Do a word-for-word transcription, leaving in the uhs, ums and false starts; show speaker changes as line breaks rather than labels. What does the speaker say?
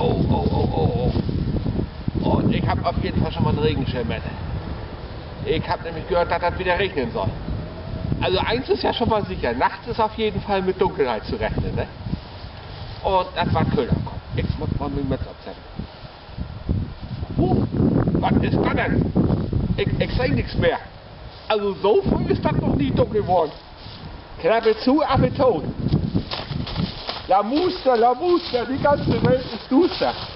Oh, oh, oh, oh, oh. Und ich habe auf jeden Fall schon mal einen Regenschirm mit. Ich habe nämlich gehört, dass das wieder regnen soll. Also eins ist ja schon mal sicher, nachts ist auf jeden Fall mit Dunkelheit zu rechnen, ne? Und das war Köder. Ich muss mal mit Mütze absetzen. Huh, was ist das denn? Ich, ich sehe nichts mehr. Also so früh ist das noch nie dunkel geworden. Klappe zu, Affe tot. La Muster, La Muster, die ganze Welt ist duster.